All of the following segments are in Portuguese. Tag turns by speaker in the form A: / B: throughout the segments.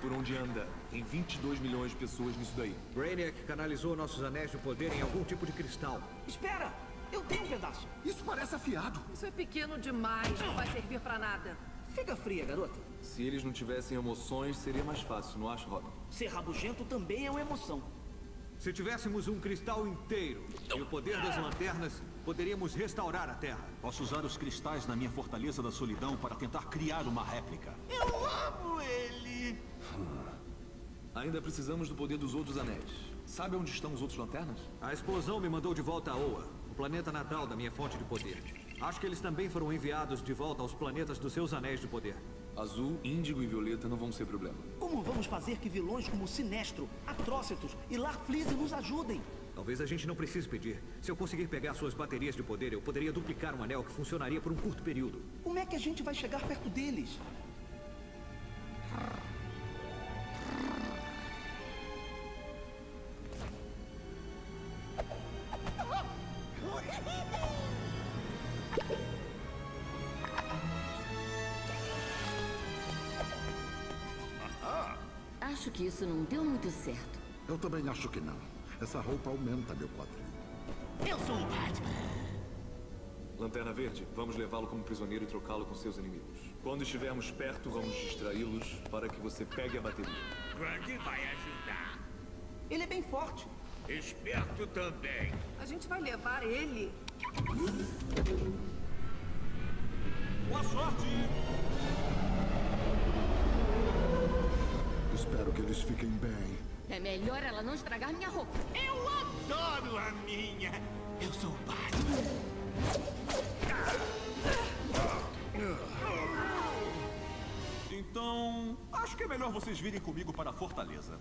A: por onde anda. Tem 22 milhões de pessoas nisso daí.
B: Brainiac canalizou nossos anéis de poder em algum tipo de cristal.
C: Espera! Eu tenho um pedaço.
D: Isso parece afiado.
E: Isso é pequeno demais, não vai servir pra nada.
C: Fica fria, garota.
A: Se eles não tivessem emoções, seria mais fácil, não acha, Robin?
C: Ser rabugento também é uma emoção.
B: Se tivéssemos um cristal inteiro e o poder das lanternas, poderíamos restaurar a Terra.
F: Posso usar os cristais na minha Fortaleza da Solidão para tentar criar uma réplica.
D: Eu amo ele.
A: Ainda precisamos do poder dos outros anéis. Sabe onde estão os outros lanternas?
B: A explosão me mandou de volta a Oa, o planeta natal da minha fonte de poder. Acho que eles também foram enviados de volta aos planetas dos seus anéis de poder.
A: Azul, Índigo e Violeta não vão ser problema.
C: Como vamos fazer que vilões como Sinestro, Atrocitus e Larfleeze nos ajudem?
B: Talvez a gente não precise pedir. Se eu conseguir pegar suas baterias de poder, eu poderia duplicar um anel que funcionaria por um curto período.
C: Como é que a gente vai chegar perto deles?
G: Acho que isso não deu muito certo.
D: Eu também acho que não. Essa roupa aumenta meu quadril.
C: Eu sou o Batman.
A: Lanterna Verde, vamos levá-lo como prisioneiro e trocá-lo com seus inimigos. Quando estivermos perto, vamos distraí-los para que você pegue a bateria.
H: Grande vai ajudar.
C: Ele é bem forte.
H: Esperto também.
E: A gente vai levar ele.
F: Boa sorte!
D: Espero que eles fiquem bem.
G: É melhor ela não estragar minha roupa.
H: Eu adoro a minha. Eu sou o Batman.
F: Então, acho que é melhor vocês virem comigo para a Fortaleza.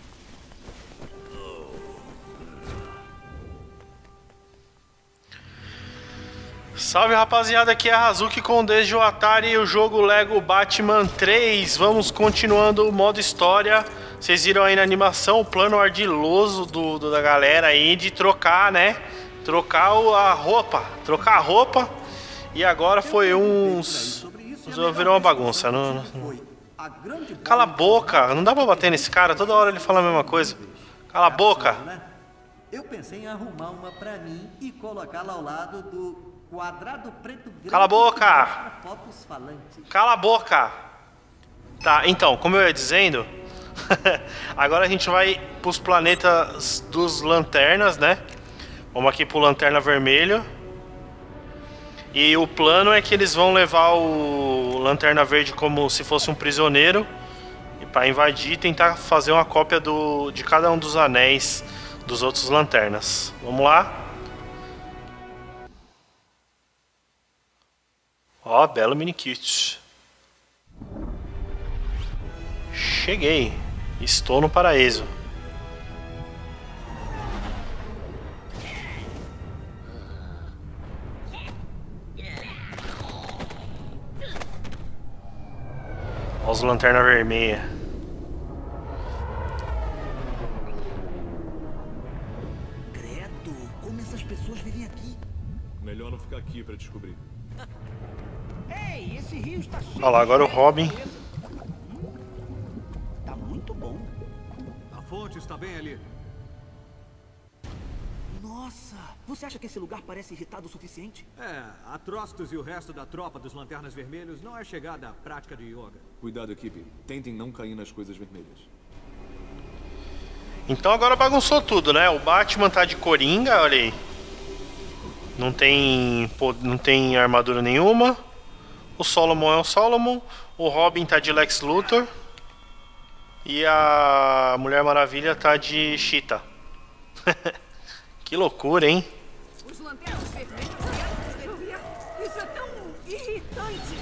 I: Salve rapaziada, aqui é a Hazuki com desde o Atari e o jogo Lego Batman 3. Vamos continuando o modo história. Vocês viram aí na animação o plano ardiloso da galera aí de trocar, né? Trocar a roupa. E agora foi uns... Virou uma bagunça. Não... Cala a boca, não dá pra bater nesse cara, toda hora ele fala a mesma coisa. Cala a boca.
J: Eu pensei em arrumar uma pra mim e colocá-la ao lado do quadrado preto grande.
I: Cala a boca!
J: Fotos falantes.
I: Cala a boca! Tá, então, como eu ia dizendo, agora a gente vai pros planetas dos lanternas, né? Vamos aqui pro Lanterna Vermelho. E o plano é que eles vão levar o Lanterna Verde como se fosse um prisioneiro. E para invadir e tentar fazer uma cópia de cada um dos anéis dos outros lanternas. Vamos lá? Ó, belo mini kit. Cheguei. Estou no paraíso. Olha os lanternas vermelhas.
C: Credo, como essas pessoas vivem aqui?
A: Melhor não ficar aqui para descobrir.
C: Ei, esse rio está cheio.
I: Olha lá, agora o Robin.
C: Tá muito bom.
B: A fonte está bem ali.
C: Nossa, você acha que esse lugar parece irritado o suficiente?
B: É, Atrocitus e o resto da tropa dos Lanternas Vermelhos não é chegada à prática de yoga.
A: Cuidado, equipe. Tentem não cair nas coisas vermelhas.
I: Então agora bagunçou tudo, né? O Batman tá de coringa, olha aí. Não tem armadura nenhuma. O Solomon é o Solomon. O Robin tá de Lex Luthor. E a Mulher Maravilha tá de Cheetah. Que loucura, hein?
E: Os lanternas vermelhos vieram servir. Isso é tão irritante.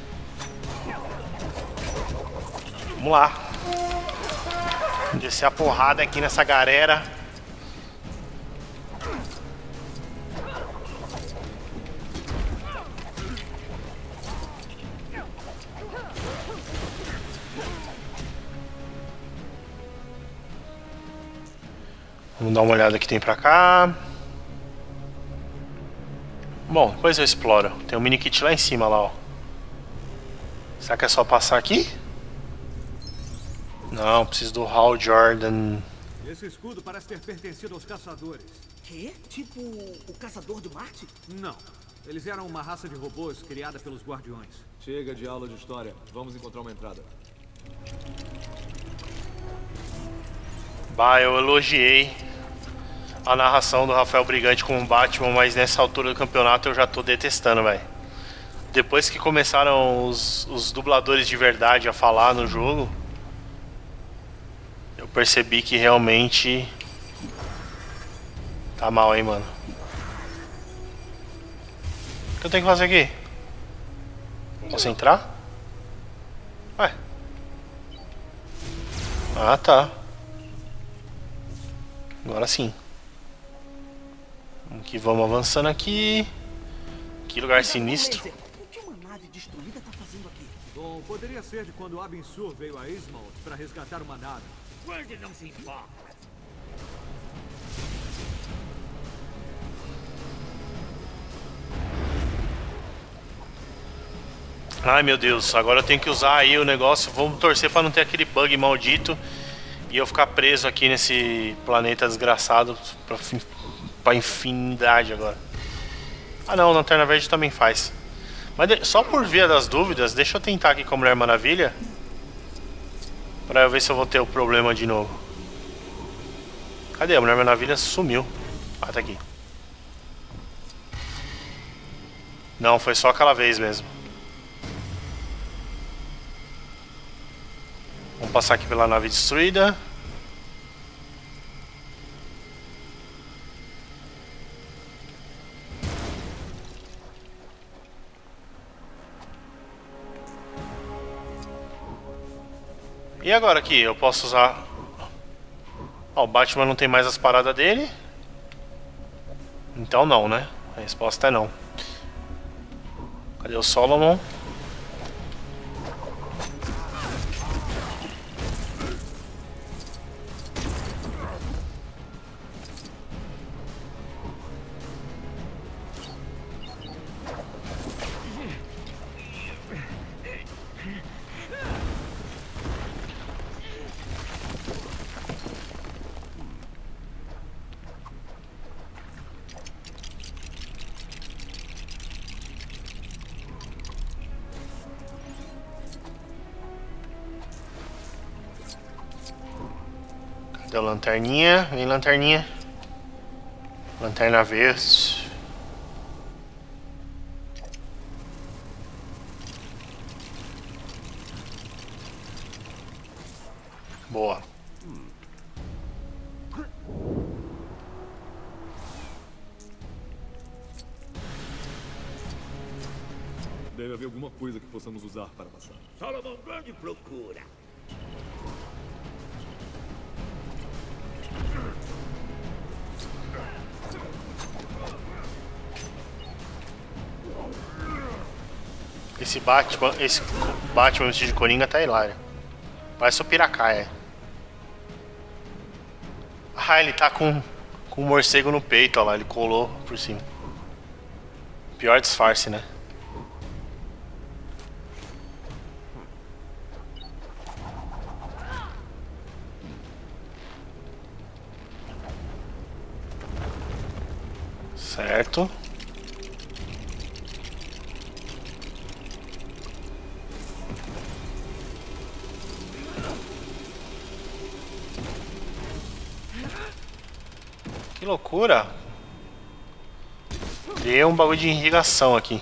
I: Vamos lá. Descer a porrada aqui nessa galera. Vamos dar uma olhada que tem pra cá. Bom, depois eu exploro. Tem um mini kit lá em cima, lá, ó. Será que é só passar aqui? Não, preciso do Hal Jordan.
B: Esse escudo parece ter pertencido aos caçadores.
C: Quê? Tipo o Caçador de Marte?
B: Não. Eles eram uma raça de robôs criada pelos Guardiões.
A: Chega de aula de história. Vamos encontrar uma entrada.
I: Bah, eu elogiei a narração do Rafael Brigante como Batman, mas nessa altura do campeonato eu já tô detestando, velho. Depois que começaram os dubladores de verdade a falar no jogo, eu percebi que realmente tá mal, hein, mano. O que eu tenho que fazer aqui? Posso entrar? Ué. Ah, tá. Agora sim. Vamos avançando aqui. Que lugar sinistro.
C: O que uma nave destruída tá fazendo aqui?
B: Bom, poderia ser de quando Abin Sur veio a Ismalt para resgatar uma nave.
H: Quando não se importa.
I: Ai, meu Deus, agora eu tenho que usar aí o negócio. Vamos torcer pra não ter aquele bug maldito e eu ficar preso aqui nesse planeta desgraçado pra infinidade agora. Ah não, Lanterna Verde também faz. Mas só por via das dúvidas, deixa eu tentar aqui com a Mulher Maravilha pra eu ver se eu vou ter o problema de novo. Cadê? A Mulher Maravilha sumiu. Ah, tá aqui. Não, foi só aquela vez mesmo. Vamos passar aqui pela nave destruída. E agora aqui, eu posso usar... Ó, o Batman não tem mais as paradas dele. Então não, né? A resposta é não. Cadê o Solomon? Deu lanterninha, vem lanterninha. Lanterna verde. Boa.
A: Deve haver alguma coisa que possamos usar para passar.
H: Solomon Grande procura.
I: Esse Batman vestido de Coringa tá hilário. Parece o Piracaia. Ah, ele tá com um morcego no peito, ó lá, ele colou por cima. Pior disfarce, né? Certo. Que loucura! Criei um bagulho de irrigação aqui.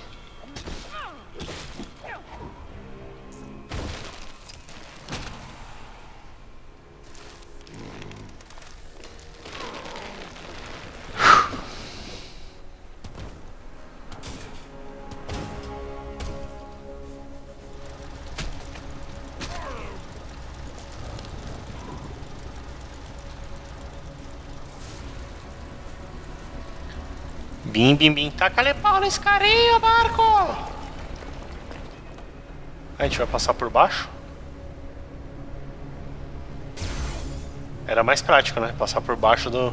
I: Bim, bim, bim. Taca-lhe pau nesse carinha, Marco! A gente vai passar por baixo? Era mais prático, né? Passar por baixo do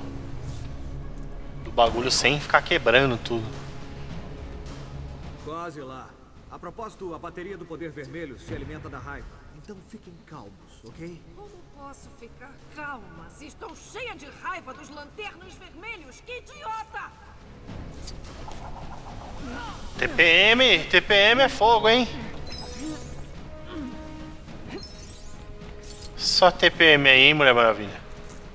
I: bagulho sem ficar quebrando tudo.
B: Quase lá. A propósito, a bateria do poder vermelho se alimenta da raiva. Então fiquem calmos, ok?
E: Como posso ficar calma se estou cheia de raiva dos lanternos vermelhos? Que idiota!
I: TPM é fogo, hein? Só TPM aí, hein, Mulher Maravilha?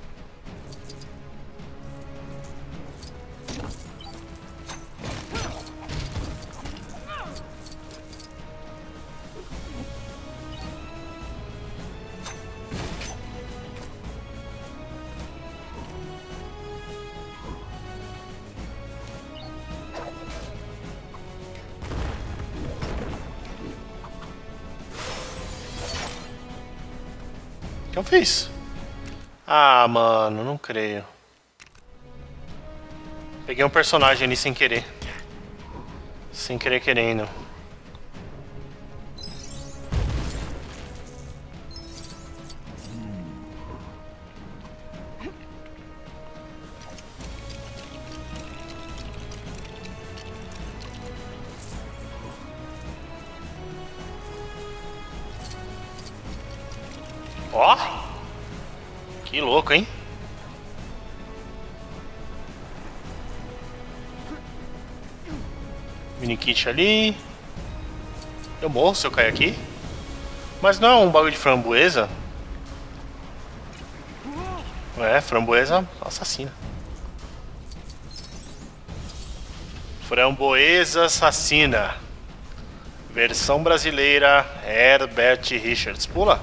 I: O que eu fiz? Ah, mano, não creio. Peguei um personagem ali sem querer. Sem querer querendo. Ó! Que louco, hein? Mini kit ali. Eu morro se eu cair aqui. Mas não é um bagulho de framboesa? É, framboesa assassina. Framboesa assassina. Versão brasileira, Herbert Richards. Pula.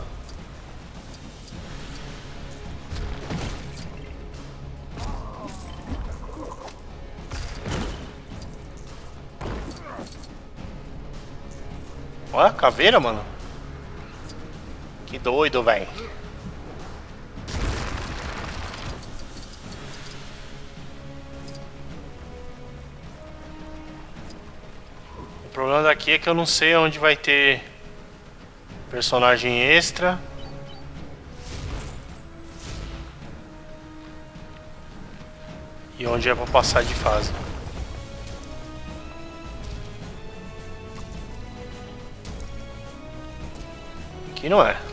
I: Ó, caveira, mano. Que doido, velho. O problema daqui é que eu não sei onde vai ter personagem extra. E onde é pra passar de fase. Aqui não é.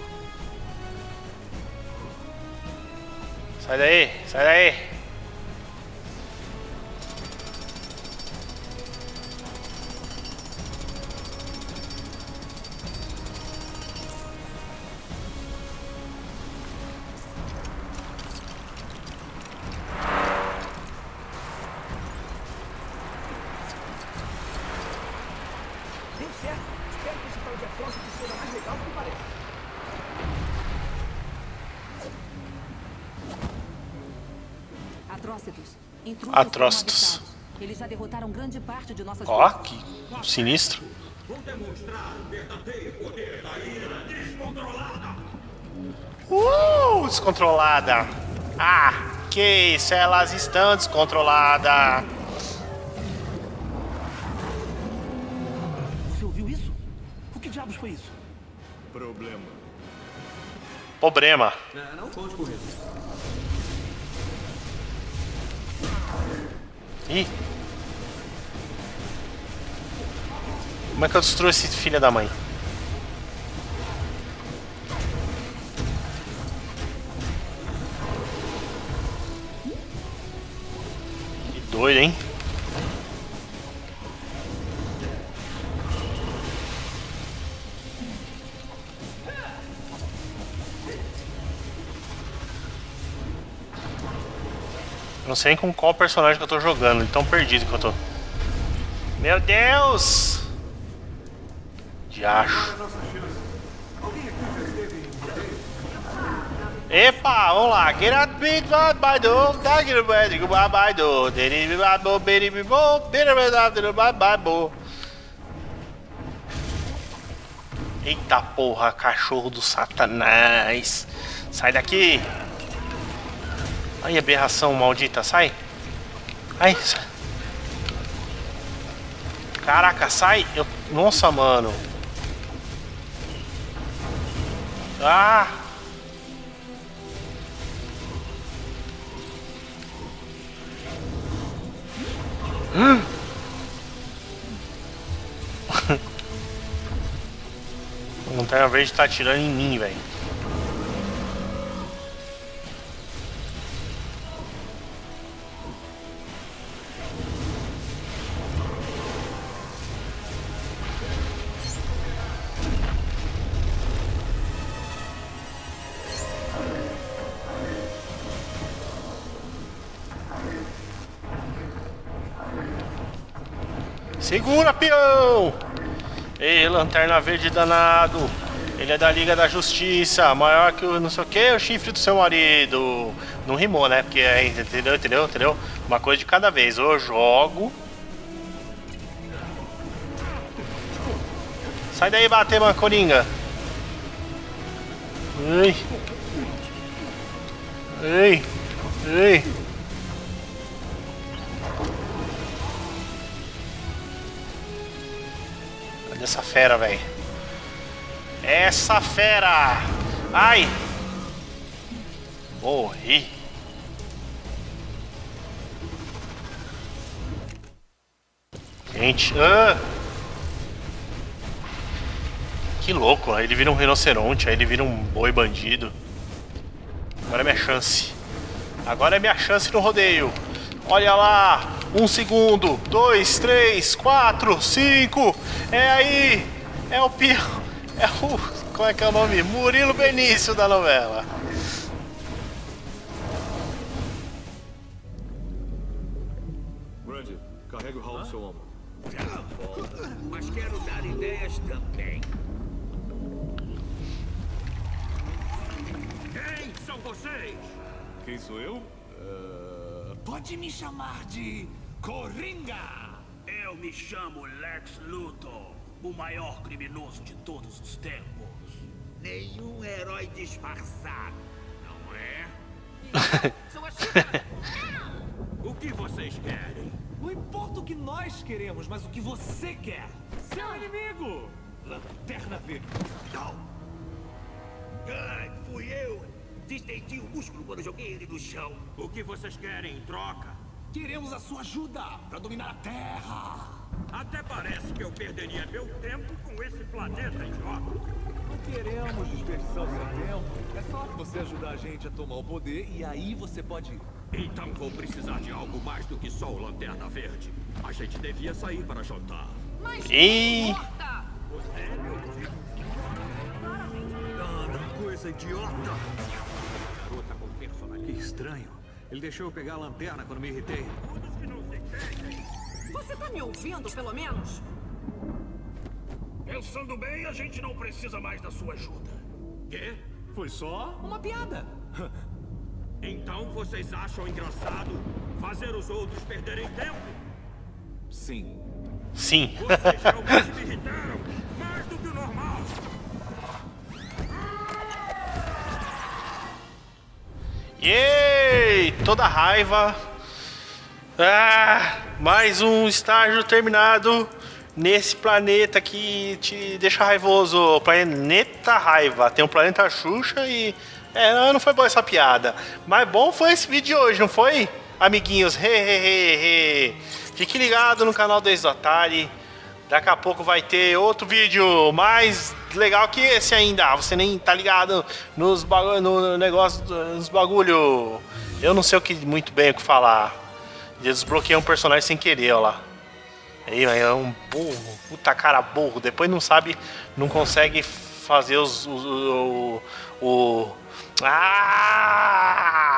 I: Sai daí, sai daí.
C: Deu certo. Espero que esse tal de Atrocitus seja mais legal do que parece.
E: Atrocitus.
I: Atrocitus.
E: Eles já derrotaram grande parte de nossas
I: Ó,
E: forças.
I: que sinistro.
F: Vou demonstrar o verdadeiro poder da ira descontrolada.
I: Descontrolada. Ah, que isso, elas estão descontroladas.
C: Você ouviu isso? O que diabos foi isso?
A: Problema.
I: Problema.
B: Não conte com isso.
I: Ih. Como é que eu destruo esse filho da mãe? Que doido, hein? Eu não sei nem com qual personagem que eu tô jogando, de tão perdido que eu tô. Meu Deus! Diacho. Epa, vamos lá. Get out bit by do, tag it by do, deri by bo, beri bo, beri by bo. Eita porra, cachorro do Satanás. Sai daqui. Ai, aberração maldita, sai. Ai, sai. Caraca, sai. Nossa, mano. Ah. Lanterna Verde tá atirando em mim, velho. Segura, peão! Ei, Lanterna Verde danado. Ele é da Liga da Justiça, maior que o não sei o que, o chifre do seu marido. Não rimou, né? Porque é, entendeu? Uma coisa de cada vez. Eu jogo. Sai daí, bater, mano, Coringa. Ei. Olha essa fera, velho. Essa fera! Ai! Morri. Gente, que louco, aí ele vira um rinoceronte, aí ele vira um boi bandido. Agora é minha chance. Agora é minha chance no rodeio. Olha lá! 1 segundo, 2, 3, 4, 5. É aí! É o peão. É o... Como é que é o nome? Murilo Benício da novela.
A: Randy, carrega o Hal no seu ombro.
H: Mas quero dar ideias também. Quem são vocês?
A: Quem sou eu?
H: Pode me chamar de Coringa. Eu me chamo Lex Luthor, o maior criminoso de todos os tempos. Nenhum herói disfarçado, não é? O que vocês querem?
C: Não importa o que nós queremos, mas o que você quer. Seu inimigo! Lanterna Verde.
H: Não! Ai, fui eu! Distendi o músculo quando joguei ele no chão. O que vocês querem em troca?
C: Queremos a sua ajuda para dominar a Terra.
H: Até parece que eu perderia meu tempo com esse planeta idiota.
A: Não queremos desperdiçar o seu tempo. É só você ajudar a gente a tomar o poder e aí você pode ir.
H: Então vou precisar de algo mais do que só o Lanterna Verde. A gente devia sair para jantar.
E: Mas
I: Ih.
H: Você é meu tipo. Coisa idiota.
B: Garota com personalidade. Que estranho. Ele deixou eu pegar a lanterna quando me irritei.
H: Todos que não se queixem.
E: você tá me ouvindo, pelo menos?
H: Pensando bem, a gente não precisa mais da sua ajuda. Quê?
C: Foi só uma piada.
H: Então vocês acham engraçado fazer os outros perderem tempo?
A: Sim.
I: Sim.
H: Vocês realmente me irritaram mais do que o normal.
I: Yay! Toda raiva. Mais um estágio terminado nesse planeta que te deixa raivoso. Planeta Raiva. Tem um planeta Xuxa e... não foi boa essa piada. Mas bom foi esse vídeo de hoje, não foi? Amiguinhos, Fique ligado no canal do Exotari. Daqui a pouco vai ter outro vídeo mais legal que esse ainda. Você nem tá ligado nos no negócio, nos bagulho. Eu não sei muito bem o que falar. Eu desbloqueei um personagem sem querer, ó lá. Aí é um burro, puta cara burro. Depois não sabe, não consegue fazer